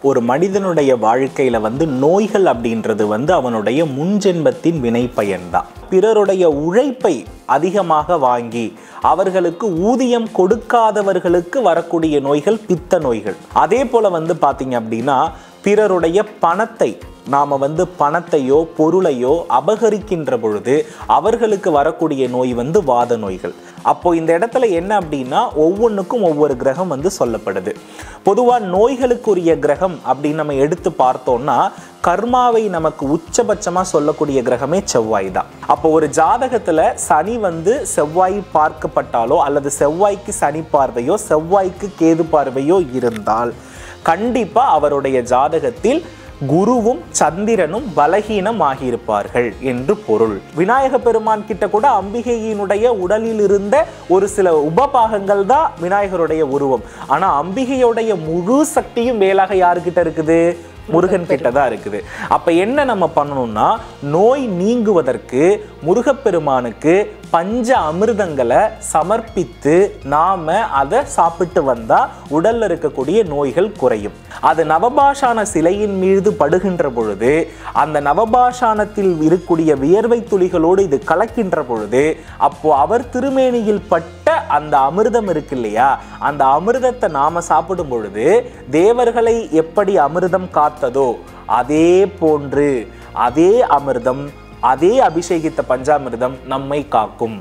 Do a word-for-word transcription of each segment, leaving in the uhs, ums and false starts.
ஒரு மனிதனுடைய வாழ்க்கையில வந்து நோய்கள் அப்படின்றது வந்து அவனுடைய முன்ஜென்மத்தின் வினை பயன்தான். பிறருடைய உழைப்பை அதிகமாக வாங்கி அவர்களுக்கு ஊதியம் கொடுக்காதவர்களுக்கு வரக்கூடிய நோய்கள் பித்த நோய்கள். அதே போல வந்து பார்த்தீங்க அப்படின்னா பிறருடைய பணத்தை நாம வந்து பணத்தையோ பொருளையோ அபகரிக்கின்ற பொழுது அவர்களுக்கு வரக்கூடிய நோய் வந்து வாத நோய்கள். அப்போ இந்த இடத்துல என்ன அப்படின்னா ஒவ்வொன்றுக்கும் ஒவ்வொரு கிரகம் வந்து சொல்லப்படுது. பொதுவாக நோய்களுக்குரிய கிரகம் அப்படின்னு நம்ம எடுத்து பார்த்தோம்னா கர்மாவை நமக்கு உச்சபட்சமாக சொல்லக்கூடிய கிரகமே செவ்வாய் தான். அப்போ ஒரு ஜாதகத்தில் சனி வந்து செவ்வாய் பார்க்கப்பட்டாலோ அல்லது செவ்வாய்க்கு சனி பார்வையோ செவ்வாய்க்கு கேது பார்வையோ இருந்தால் கண்டிப்பாக அவருடைய ஜாதகத்தில் குருவும் சந்திரனும் பலகீனம் ஆகியிருப்பார்கள் என்று பொருள். விநாயக பெருமான் கிட்ட கூட அம்பிகையினுடைய உடலில் இருந்த ஒரு சில உபபாகங்கள் தான் விநாயகருடைய உருவம். ஆனா அம்பிகையுடைய முழு சக்தியும் மேலாக யாருக்கிட்ட இருக்குது? முருகன் கிட்ட தான் இருக்குது. அப்ப என்ன நம்ம பண்ணணும்னா நோய் நீங்குவதற்கு முருகப்பெருமானுக்கு பஞ்ச அமிர்தங்களை சமர்ப்பித்து நாம அதை சாப்பிட்டு வந்தா உடல்ல இருக்கக்கூடிய நோய்கள் குறையும். அது நவபாஷான சிலையின் மீது படுகின்ற பொழுது அந்த நவபாஷானத்தில் இருக்கக்கூடிய வியர்வை துளிகளோடு இது கலக்கின்ற பொழுது அப்போ அவர் திருமேனியில் பட்ட அந்த அமிர்தம் இருக்கு இல்லையா, அந்த அமிர்தத்தை நாம சாப்பிடும் பொழுது தேவர்களை எப்படி அமிர்தம் காத்ததோ அதே போன்று அதே அமிர்தம் அதே அபிஷேகித்த பஞ்சாமிர்தம் நம்மை காக்கும்.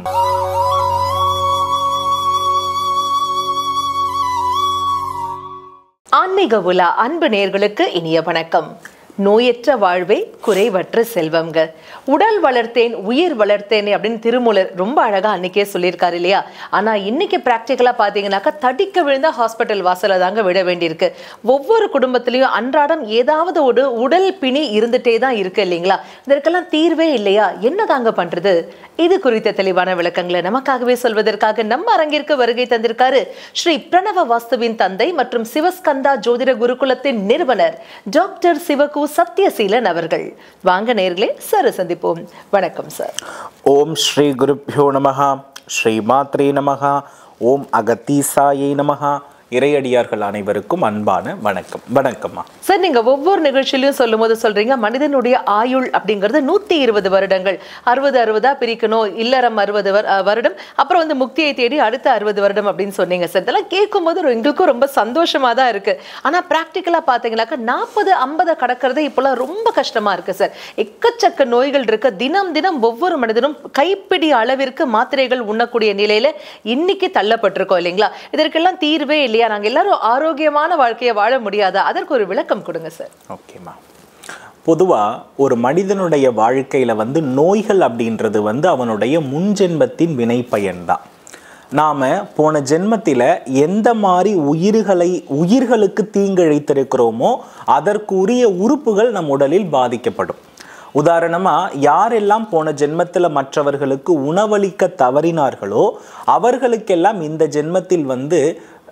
ஆன்மீக உலா அன்பு நேயர்களுக்கு இனிய வணக்கம். நோயற்ற வாழ்வே குறைவற்ற செல்வம்ங்க. உடல் வளர்த்தேன் உயிர் வளர்த்தேன் அப்படின்னு திருமூலர் ரொம்ப அழகா அன்னைக்கே சொல்லியிருக்காரு இல்லையா. ஆனா இன்னைக்கு பிராக்டிக்கலா பாத்தீங்கன்னாக்கா தடிக்க விழுந்த ஹாஸ்பிட்டல் வாசல தாங்க விட வேண்டியிருக்கு. ஒவ்வொரு குடும்பத்திலையும் அன்றாடம் ஏதாவது ஒரு உடல் பிணி இருந்துட்டே தான் இருக்கு இல்லைங்களா. இதற்கெல்லாம் தீர்வே இல்லையா, என்ன தாங்க பண்றது? இது குறித்த தெளிவான விளக்கங்களை நமக்காகவே சொல்வதற்காக நம்ம அரங்கிற்கு வருகை தந்திருக்காரு ஸ்ரீ பிரணவ வாஸ்துவின் தந்தை மற்றும் சிவஸ்கந்தா ஜோதிட குருகுலத்தின் நிறுவனர் டாக்டர் சிவகு சத்யசீலன் அவர்கள். வாங்க நேயர்களே, சார் சந்திப்போம். வணக்கம் சார். ஓம் ஸ்ரீ குருப்யோ நமஹ, ஸ்ரீ மாத்ரே நமஹ, ஓம் அகத்தீசாயை நமஹ. இறையடியார்கள் அனைவருக்கும் அன்பான வணக்கம். வணக்கம்மா. சார், நீங்க ஒவ்வொரு நிகழ்ச்சியிலும் சொல்லும் போது சொல்றீங்க மனிதனுடைய ஆயுள் அப்படிங்கிறது நூத்தி இருபது வருடங்கள். அறுபது அறுபதா பிரிக்கணும், இல்லறம் அறுபது வருடம், அப்புறம் வந்து முக்தியை தேடி அடுத்த அறுபது வருடம் அப்படின்னு சொன்னீங்க சார். இதெல்லாம் கேட்கும் போது எங்களுக்கும் ரொம்ப சந்தோஷமா தான் இருக்கு. ஆனா பிராக்டிக்கலா பாத்தீங்கன்னாக்கா நாற்பது ஐம்பதை கடக்கிறது இப்பெல்லாம் ரொம்ப கஷ்டமா இருக்கு சார். எக்கச்சக்க நோய்கள் இருக்கு. தினம் தினம் ஒவ்வொரு மனிதனும் கைப்பிடி அளவிற்கு மாத்திரைகள் உண்ணக்கூடிய நிலையில இன்னைக்கு தள்ளப்பட்டிருக்கோம் இல்லைங்களா. இதற்கெல்லாம் தீர்வே இல்லையா? நாங்க எல்லாரும் ஆரோக்கியமான வாழ்க்கையை வாழ முடியாதா? அதற்கு ஒரு விளக்கம் கொடுங்க சார். ஓகேமா. பொதுவா ஒரு மனிதனுடைய வாழ்க்கையில வந்து நோய்கள் அப்படின்றது வந்து அவனுடைய முன்ஜென்மத்தின் வினை பயன்தான். நாம போன ஜென்மத்தில எந்த மாதிரி உயிர்களை உயிர்களுக்கு தீங்கிழைத்திருக்கிறோமோ அதற்குரிய உறுப்புகள் நம் உடலில் பாதிக்கப்படும். உதாரணமா யாரெல்லாம் போன ஜென்மத்தில் மற்றவர்களுக்கு உணவளிக்க தவறினார்களோ அவர்களுக்கெல்லாம் இந்த ஜென்மத்தில் வந்து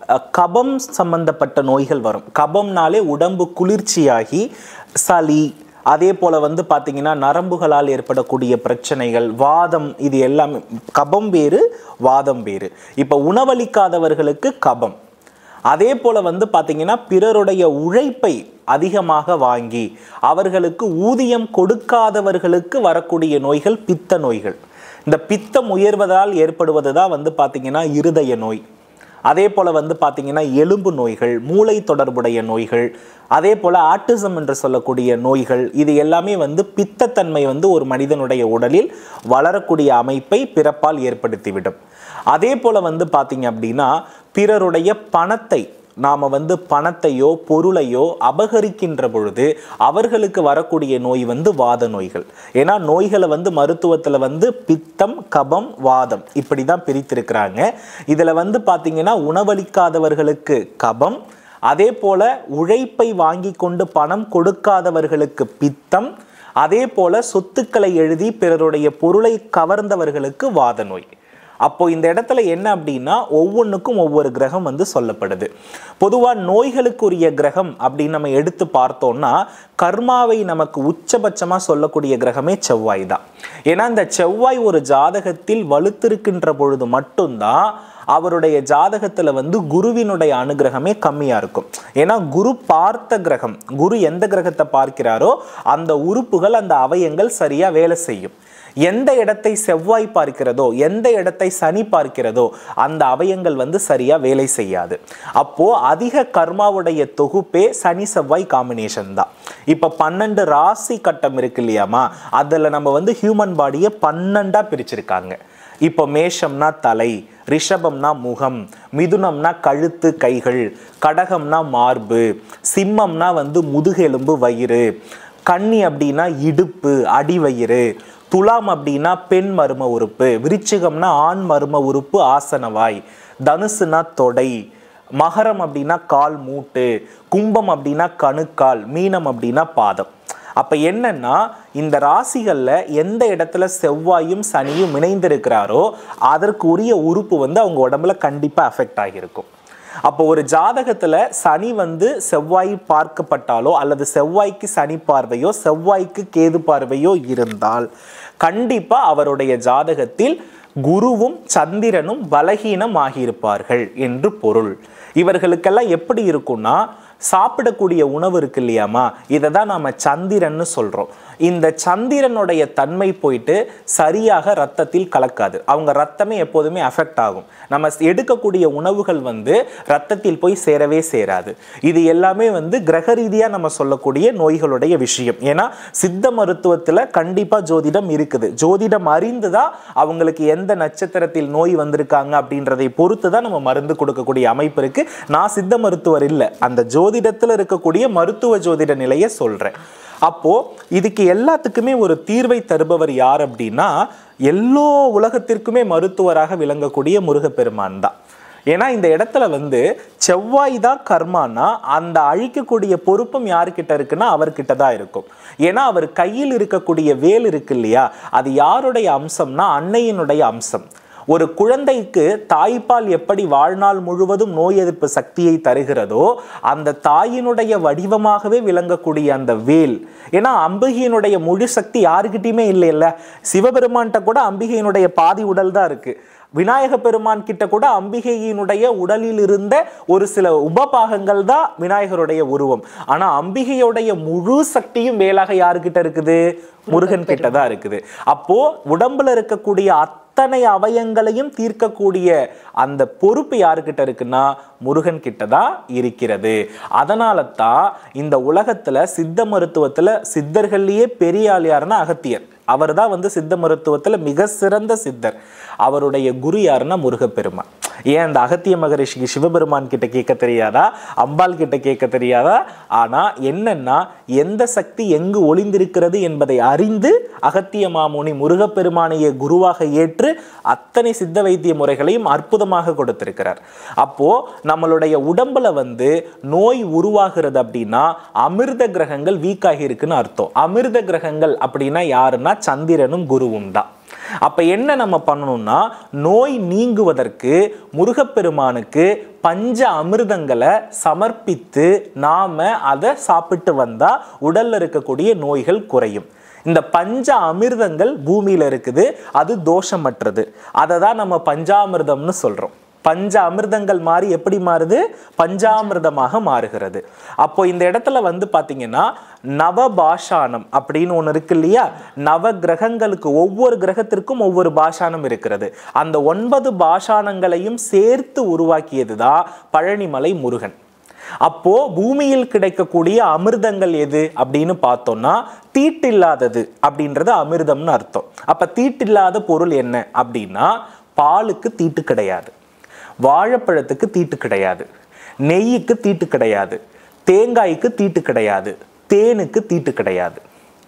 கபம் சம்பந்தப்பட்ட நோய்கள் வரும். கபம்னாலே உடம்பு குளிர்ச்சியாகி சளி, அதே போல வந்து பார்த்தீங்கன்னா நரம்புகளால் ஏற்படக்கூடிய பிரச்சனைகள், வாதம், இது எல்லாமே கபம் வேறு வாதம் வேறு. இப்போ உணவளிக்காதவர்களுக்கு கபம். அதே போல வந்து பார்த்தீங்கன்னா பிறருடைய உழைப்பை அதிகமாக வாங்கி அவர்களுக்கு ஊதியம் கொடுக்காதவர்களுக்கு வரக்கூடிய நோய்கள் பித்த நோய்கள். இந்த பித்தம் உயர்வதால் ஏற்படுவது தான் வந்து பார்த்தீங்கன்னா இருதய நோய். அதே போல் வந்து பார்த்தீங்கன்னா எலும்பு நோய்கள், மூளை தொடர்புடைய நோய்கள், அதே போல் ஆட்டிசம் என்று சொல்லக்கூடிய நோய்கள், இது எல்லாமே வந்து பித்தத்தன்மை வந்து ஒரு மனிதனுடைய உடலில் வளரக்கூடிய அமைப்பை பிறப்பால் ஏற்படுத்திவிடும். அதே போல் வந்து பார்த்தீங்க அப்படின்னா பிறருடைய பணத்தை நாம் வந்து பணத்தையோ பொருளையோ அபகரிக்கின்ற பொழுது அவர்களுக்கு வரக்கூடிய நோய் வந்து வாத நோய்கள். ஏன்னா நோய்களை வந்து மருத்துவத்தில் வந்து பித்தம், கபம், வாதம் இப்படி தான் பிரித்திருக்கிறாங்க. இதில் வந்து பார்த்தீங்கன்னா உணவளிக்காதவர்களுக்கு கபம், அதே போல உழைப்பை வாங்கி கொண்டு பணம் கொடுக்காதவர்களுக்கு பித்தம், அதே போல சொத்துக்களை எழுதி பிறருடைய பொருளை கவர்ந்தவர்களுக்கு வாத நோய். அப்போ இந்த இடத்துல என்ன அப்படின்னா ஒவ்வொன்றுக்கும் ஒவ்வொரு கிரகம் வந்து சொல்லப்படுது. பொதுவாக நோய்களுக்குரிய கிரகம் அப்படின்னு நம்ம எடுத்து பார்த்தோம்னா கர்மாவை நமக்கு உச்சபட்சமாக சொல்லக்கூடிய கிரகமே செவ்வாய் தான். ஏன்னா இந்த செவ்வாய் ஒரு ஜாதகத்தில் வலுத்திருக்கின்ற பொழுது மட்டும்தான் அவருடைய ஜாதகத்துல வந்து குருவினுடைய அனுகிரகமே கம்மியா இருக்கும். ஏன்னா குரு பார்த்த கிரகம், குரு எந்த கிரகத்தை பார்க்கிறாரோ அந்த உறுப்புகள் அந்த அவயங்கள் சரியா வேலை செய்யும். எந்த இடத்தை செவ்வாய் பார்க்கிறதோ, எந்த இடத்தை சனி பார்க்கிறதோ அந்த அவயங்கள் வந்து சரியா வேலை செய்யாது. அப்போ அதிக கர்மாவுடைய தொகுப்பே சனி செவ்வாய் காம்பினேஷன் தான். இப்ப பன்னெண்டு ராசி கட்டம் இருக்கு இல்லையாமா, அதுல நம்ம வந்து ஹியூமன் பாடியை பன்னெண்டா பிரிச்சிருக்காங்க. இப்போ மேஷம்னா தலை, ரிஷபம்னா முகம், மிதுனம்னா கழுத்து கைகள், கடகம்னா மார்பு, சிம்மம்னா வந்து முதுகெலும்பு வயிறு, கன்னி அப்படின்னா இடுப்பு அடிவயிறு, துலாம் அப்படின்னா பெண் மர்ம உறுப்பு, விருச்சிகம்னா ஆண் மர்ம உறுப்பு ஆசனவாய், தனுசுனா தொடை, மகரம் அப்படின்னா கால் மூட்டு, கும்பம் அப்படின்னா கணுக்கால், மீனம் அப்படின்னா பாதம். அப்ப என்னன்னா இந்த ராசிகள்ல எந்த இடத்துல செவ்வாயும் சனியும் இணைந்திருக்கிறாரோ அதற்கு உரிய உறுப்பு வந்து அவங்க உடம்புல கண்டிப்பா அஃபெக்ட் ஆகியிருக்கும். அப்போ ஒரு ஜாதகத்துல சனி வந்து செவ்வாய் பார்க்கப்பட்டாலோ அல்லது செவ்வாய்க்கு சனி பார்வையோ செவ்வாய்க்கு கேது பார்வையோ இருந்தால் கண்டிப்பா அவருடைய ஜாதகத்தில் குருவும் சந்திரனும் பலகீனம் ஆகியிருப்பார்கள் என்று பொருள். இவர்களுக்கெல்லாம் எப்படி இருக்கும்னா, சாப்பிடக்கூடிய உணவு இருக்கு இல்லையாமா, இதை தான் நாம சந்திரன்னு சொல்றோம். இந்த சந்திரனுடைய தன்மை போயிட்டு சரியாக ரத்தத்தில் கலக்காது. அவங்க ரத்தமே எப்போதுமே அஃபெக்ட் ஆகும். நம்ம எடுக்கக்கூடிய உணவுகள் வந்து ரத்தத்தில் போய் சேரவே சேராது. இது எல்லாமே வந்து கிரக ரீதியா நம்ம சொல்லக்கூடிய நோய்களுடைய விஷயம். ஏன்னா சித்த மருத்துவத்துல கண்டிப்பா ஜோதிடம் இருக்குது. ஜோதிடம் அறிந்துதான் அவங்களுக்கு எந்த நட்சத்திரத்தில் நோய் வந்திருக்காங்க அப்படின்றதை பொறுத்து தான் நம்ம மருந்து கொடுக்கக்கூடிய அமைப்பு இருக்கு. நான் சித்த மருத்துவர் இல்லை, அந்த ஜோதிடத்துல இருக்கக்கூடிய மருத்துவ ஜோதிட நிலையை சொல்றேன். அப்போ இதுக்கு எல்லாத்துக்குமே ஒரு தீர்வை தருபவர் யார் அப்படின்னா, எல்லோ உலகத்திற்குமே மருத்துவராக விளங்கக்கூடிய முருகப்பெருமான் தான். ஏன்னா இந்த இடத்துல வந்து செவ்வாய் தான் கர்மானா அந்த அழிக்கக்கூடிய பொறுப்பும் யாருக்கிட்ட இருக்குன்னா அவர்கிட்ட தான் இருக்கும். ஏன்னா அவர் கையில் இருக்கக்கூடிய வேல் இருக்கு இல்லையா, அது யாருடைய அம்சம்னா அன்னையினுடைய அம்சம். ஒரு குழந்தைக்கு தாய்ப்பால் எப்படி வாழ்நாள் முழுவதும் நோய் எதிர்ப்பு சக்தியை தருகிறதோ அந்த தாயினுடைய வடிவமாகவே விளங்கக்கூடிய அந்த வேல். ஏன்னா அம்பிகையினுடைய முழு சக்தி யாருக்கிட்டையுமே இல்லை இல்ல. சிவபெருமான்கிட்ட கூட அம்பிகையினுடைய பாதி உடல் தான் இருக்கு. விநாயக பெருமான் கிட்ட கூட அம்பிகையினுடைய உடலில் இருந்த ஒரு சில உபபாகங்கள் தான் விநாயகருடைய உருவம். ஆனா அம்பிகையுடைய முழு சக்தியும் வேலாக யாருக்கிட்ட இருக்குது? முருகன் கிட்ட தான் இருக்குது. அப்போ உடம்புல இருக்கக்கூடிய அத்தனை அவயங்களையும் தீர்க்கக்கூடிய அந்த பொறுப்பு யாருக்கிட்ட இருக்குன்னா முருகன் கிட்ட தான் இருக்கிறது. அதனால தான் இந்த உலகத்துல சித்த மருத்துவத்துல சித்தர்கள்லயே பெரிய ஆள் யாருன்னா அகத்தியர். அவர் தான் வந்து சித்த மருத்துவத்துல மிக சிறந்த சித்தர். அவருடைய குரு யாருன்னா முருகப்பெருமான். ஏன் அந்த அகத்திய மகரிஷிக்கு சிவபெருமான் கிட்ட கேட்க தெரியாதா, அம்பாள் கிட்ட கேட்க தெரியாதா? ஆனா என்னன்னா எந்த சக்தி எங்கு ஒளிந்திருக்கிறது என்பதை அறிந்து அகத்திய மாமுனி முருகப்பெருமானையே குருவாக ஏற்று அத்தனை சித்த வைத்திய முறைகளையும் அற்புதமாக கொடுத்திருக்கிறார். அப்போ நம்மளுடைய உடம்புல வந்து நோய் உருவாகிறது அப்படின்னா அமிர்த கிரகங்கள் வீக் ஆகி இருக்குன்னு அர்த்தம். அமிர்த கிரகங்கள் அப்படின்னா யாருன்னா சந்திரனும் குருவும் தான். அப்ப என்ன நம்ம பண்ணணும்னா, நோய் நீங்குவதற்கு முருகப்பெருமானுக்கு பஞ்ச அமிர்தங்களை சமர்ப்பித்து நாம அதை சாப்பிட்டு வந்தா உடல்ல இருக்கக்கூடிய நோய்கள் குறையும். இந்த பஞ்ச அமிர்தங்கள் பூமியில இருக்குது, அது தோஷமற்றது. அதை தான் நம்ம பஞ்சாமிர்தம்னு சொல்றோம். பஞ்ச அமிர்தங்கள் மாறி எப்படி மாறுது? பஞ்சாமிர்தமாக மாறுகிறது. அப்போ இந்த இடத்துல வந்து பாத்தீங்கன்னா நவபாஷானம் அப்படின்னு ஒண்ணு இருக்கு இல்லையா. நவ கிரகங்களுக்கு ஒவ்வொரு கிரகத்திற்கும் ஒவ்வொரு பாஷானம் இருக்கிறது. அந்த ஒன்பது பாஷானங்களையும் சேர்த்து உருவாக்கியதுதான் பழனிமலை முருகன். அப்போ பூமியில் கிடைக்கக்கூடிய அமிர்தங்கள் எது அப்படின்னு பார்த்தோம்னா தீட்டில்லாதது அப்படின்றது அமிர்தம்னு அர்த்தம். அப்ப தீட்டில்லாத பொருள் என்ன அப்படின்னா, பாலுக்கு தீட்டு கிடையாது, வாழைப்பழத்துக்கு தீட்டு கிடையாது, நெய்யுக்கு தீட்டு கிடையாது, தேங்காய்க்கு தீட்டு கிடையாது, தேனுக்கு தீட்டு கிடையாது.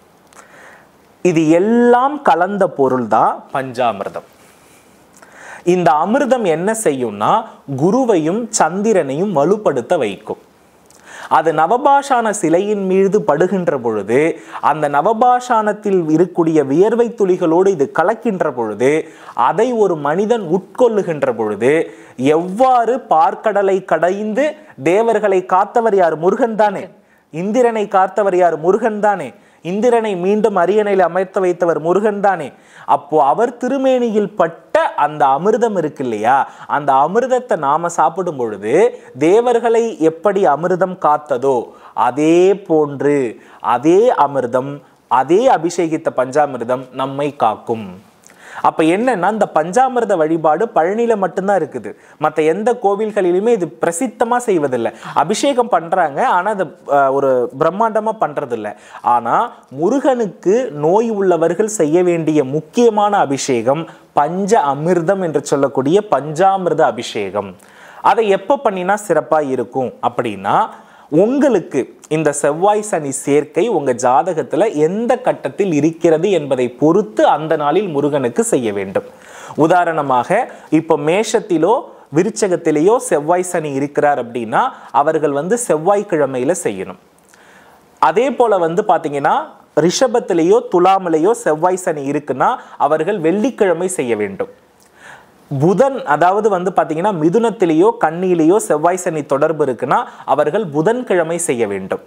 இது எல்லாம் கலந்த பொருள் தான் பஞ்சாமிர்தம். இந்த அமிர்தம் என்ன செய்யும்னா குருவையும் சந்திரனையும் வலுப்படுத்த வைக்கும். அது நவபாஷான சிலையின் மீது படுகின்ற பொழுது அந்த நவபாஷானத்தில் இருக்கக்கூடிய வியர்வை துளிகளோடு இது கலக்கின்ற பொழுது அதை ஒரு மனிதன் உட்கொள்ளுகின்ற பொழுது எவ்வாறு பார்க்கடலை கடைந்து தேவர்களை காத்தவர் யார்? முருகன் தானே. இந்திரனை காத்தவர் யார்? முருகன் தானே. இந்திரனை மீண்டும் அரியணையில் அமர்த்த வைத்தவர் முருகன் தானே. அப்போ அவர் திருமேனியில் பட்ட அந்த அமிர்தம் இருக்கு இல்லையா, அந்த அமிர்தத்தை நாம சாப்பிடும் பொழுது தேவர்களை எப்படி அமிர்தம் காத்ததோ அதே போன்று அதே அமிர்தம், அதே அபிஷேகித்த பஞ்சாமிர்தம் நம்மை காக்கும். அப்ப என்னன்னா, இந்த பஞ்சாமிர்த வழிபாடு பழனியில மட்டும்தான் இருக்குது. மற்ற எந்த கோவில்களிலுமே இது பிரசித்தமா செய்வதில்லை. அபிஷேகம் பண்றாங்க, ஆனா அது ஒரு பிரம்மாண்டமா பண்றது இல்லை. ஆனா முருகனுக்கு நோய் உள்ளவர்கள் செய்ய வேண்டிய முக்கியமான அபிஷேகம் பஞ்ச அமிர்தம் என்று சொல்லக்கூடிய பஞ்சாமிர்த அபிஷேகம். அதை எப்ப பண்ணினா சிறப்பா இருக்கும் அப்படின்னா, உங்களுக்கு இந்த செவ்வாய் சனி சேர்க்கை உங்க ஜாதகத்துல எந்த கட்டத்தில் இருக்கிறது என்பதை பொறுத்து அந்த நாளில் முருகனுக்கு செய்ய வேண்டும். உதாரணமாக இப்போ மேஷத்திலோ விருச்சகத்திலேயோ செவ்வாய் சனி இருக்கிறார் அப்படின்னா அவர்கள் வந்து செவ்வாய்க்கிழமையில செய்யணும். அதே போல வந்து பாத்தீங்கன்னா ரிஷபத்திலேயோ துலாமிலேயோ செவ்வாய் சனி இருக்குன்னா அவர்கள் வெள்ளிக்கிழமை செய்ய வேண்டும். புதன், அதாவது வந்து பாத்தீங்கன்னா மிதுனத்திலேயோ கன்னியிலேயோ செவ்வாய் சனி தொடர்பு இருக்குன்னா அவர்கள் புதன்கிழமை செய்ய வேண்டும்.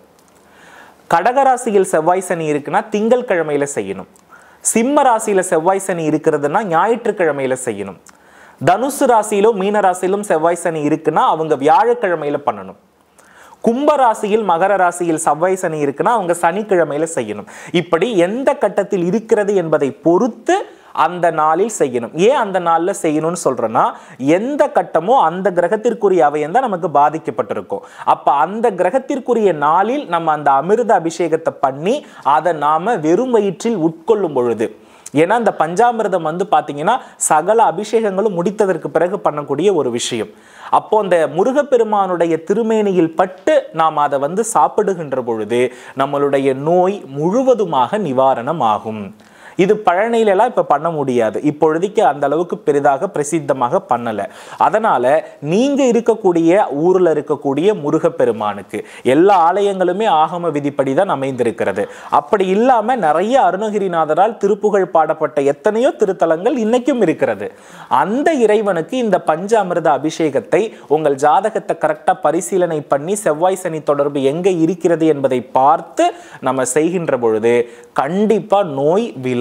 கடகராசியில் செவ்வாய் சனி இருக்குன்னா திங்கள் கிழமையில செய்யணும். சிம்ம ராசியில செவ்வாய் சனி இருக்கிறதுனா ஞாயிற்றுக்கிழமையில செய்யணும். தனுசு ராசியிலோ மீன ராசியிலும் செவ்வாய் சனி இருக்குன்னா அவங்க வியாழக்கிழமையில பண்ணணும். கும்ப ராசியில் மகர ராசியில் செவ்வாய் சனி இருக்குன்னா அவங்க சனிக்கிழமையில செய்யணும். இப்படி எந்த கட்டத்தில் இருக்கிறது என்பதை பொறுத்து அந்த நாளில் செய்யணும். ஏன் அந்த நாள்ல செய்யணும்னு சொல்றேன்னா, எந்த கட்டமோ அந்த கிரகத்திற்குரிய அவயம் தான் நமக்கு பாதிக்கப்பட்டிருக்கும். அப்ப அந்த கிரகத்திற்குரிய நாளில் நம்ம அந்த அமிர்த அபிஷேகத்தை பண்ணி அதை நாம வெறும் வயிற்றில் உட்கொள்ளும் பொழுது, ஏன்னா இந்த பஞ்சாமிர்தம் வந்து பாத்தீங்கன்னா சகல அபிஷேகங்களும் முடித்ததற்கு பிறகு பண்ணக்கூடிய ஒரு விஷயம். அப்போ அந்த முருகப்பெருமானுடைய திருமேனியில் பட்டு நாம் அதை வந்து சாப்பிடுகின்ற பொழுது நம்மளுடைய நோய் முழுவதுமாக நிவாரணம் ஆகும். இது பழனியிலலாம் இப்போ பண்ண முடியாது, இப்பொழுதைக்கு அந்த அளவுக்கு பெரிதாக பிரசித்தமாக பண்ணலை. அதனால நீங்க இருக்கக்கூடிய ஊரில் இருக்கக்கூடிய முருகப்பெருமானுக்கு எல்லா ஆலயங்களுமே ஆகம விதிப்படி தான் அமைந்திருக்கிறது. அப்படி இல்லாமல் நிறைய அருணகிரிநாதரால் திருப்புகழ் பாடப்பட்ட எத்தனையோ திருத்தலங்கள் இன்னைக்கும் இருக்கிறது. அந்த இறைவனுக்கு இந்த பஞ்ச அமிர்த அபிஷேகத்தை உங்கள் ஜாதகத்தை கரெக்டாக பரிசீலனை பண்ணி செவ்வாய் சனி தொடர்பு எங்கே இருக்கிறது என்பதை பார்த்து நம்ம செய்கின்ற பொழுது கண்டிப்பா நோய் வில.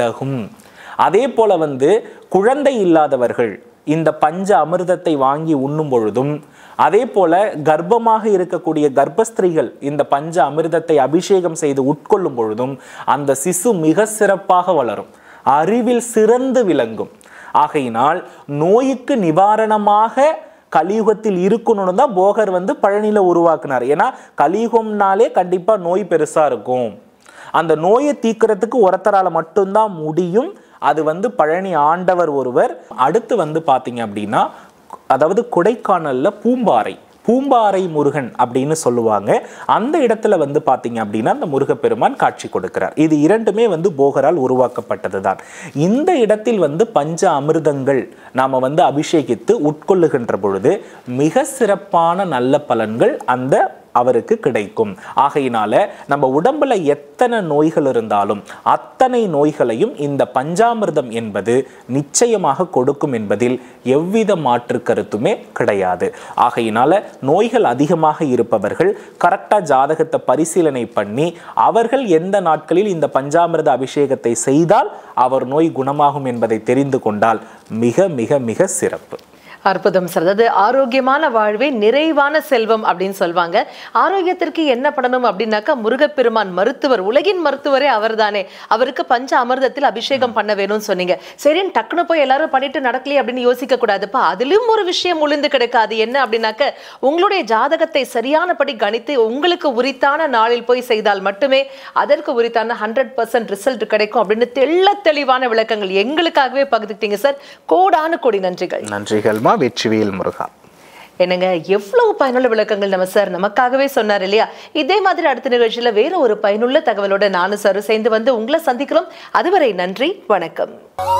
அதே போல வந்து குழந்தை இல்லாதவர்கள் இந்த பஞ்ச அமிர்தத்தை வாங்கி உண்ணும் பொழுதும், அதே போல கர்ப்பமாக இருக்கக்கூடிய கர்ப்பஸ்திரீகள் இந்த பஞ்ச அமிர்தத்தை அபிஷேகம் செய்து உட்கொள்ளும் பொழுதும் அந்த சிசு மிக சிறப்பாக வளரும், அறிவில் சிறந்து விளங்கும். ஆகையினால் நோய்க்கு நிவாரணமாக கலியுகத்தில் இருக்கணும்னு தான் போகர் வந்து பழனியில உருவாக்குனார். ஏன்னா கலியுகம்னாலே கண்டிப்பா நோய் பெருசா இருக்கும். அந்த நோயை தீக்கிறதுக்கு ஒருத்தரால மட்டும்தான் முடியும். அது வந்து பழனி ஆண்டவர் ஒருவர். அடுத்து வந்து பாத்தீங்க அப்படின்னா, அதாவது கொடைக்கானல்ல பூம்பாறை பூம்பாறை முருகன் அப்படின்னு சொல்லுவாங்க. அந்த இடத்துல வந்து பாத்தீங்க அப்படின்னா அந்த முருகப்பெருமான் காட்சி கொடுக்கிறார். இது இரண்டுமே வந்து போகரால் உருவாக்கப்பட்டது தான். இந்த இடத்தில் வந்து பஞ்ச அமிர்தங்கள் நாம வந்து அபிஷேகித்து உட்கொள்ளுகின்ற பொழுது மிக சிறப்பான நல்ல பலன்கள் அந்த அவருக்கு கிடைக்கும். ஆகையினால நம்ம உடம்புல எத்தனை நோய்கள் இருந்தாலும் அத்தனை நோய்களையும் இந்த பஞ்சாமிர்தம் என்பது நிச்சயமாக கொடுக்கும் என்பதில் எவ்வித மாற்று கருத்துமே கிடையாது. ஆகையினால நோய்கள் அதிகமாக இருப்பவர்கள் கரெக்டா ஜாதகத்தை பரிசீலனை பண்ணி அவர்கள் எந்த நாட்களில் இந்த பஞ்சாமிர்த அபிஷேகத்தை செய்தால் அவர் நோய் குணமாகும் என்பதை தெரிந்து கொண்டால் மிக மிக மிக சிறப்பு. அற்புதம் சார். அதாவது ஆரோக்கியமான வாழ்வே நிறைவான செல்வம் அப்படின்னு சொல்லுவாங்க. ஆரோக்கியத்திற்கு என்ன பண்ணணும் அப்படின்னாக்கா முருகப்பெருமான் மருத்துவர், உலகின் மருத்துவரே அவர் தானே. அவருக்கு பஞ்ச அமிர்தத்தில் அபிஷேகம் பண்ண வேணும்னு சொன்னீங்க. சரின்னு டக்குனு போய் எல்லாரும் பண்ணிட்டு நடக்கலையே அப்படின்னு யோசிக்க கூடாதுப்பா. அதிலும் ஒரு விஷயம் உளுந்து கிடைக்காது. என்ன அப்படின்னாக்க உங்களுடைய ஜாதகத்தை சரியானபடி கணித்து உங்களுக்கு உரித்தான நாளில் போய் செய்தால் மட்டுமே அதற்கு உரித்தான ஹண்ட்ரட் பர்சன்ட் ரிசல்ட் கிடைக்கும் அப்படின்னு தெள்ள தெளிவான விளக்கங்கள் எங்களுக்காகவே பகிர்ந்துட்டீங்க சார். கோடானு கோடி நன்றிகள். நன்றிகள்மா. வெற்றிவேல் முருகா. என்னங்க எவ்வளவு பயனுள்ள விளக்கங்கள் நம்ம சார் நமக்காகவே சொன்னார் இல்லையா? இதே மாதிரி அடுத்த நிகழ்ச்சியில வேற ஒரு பயனுள்ள தகவலோட நானும் சார் சேர்ந்து வந்து உங்களை சந்திக்கிறோம். அதுவரை நன்றி, வணக்கம்.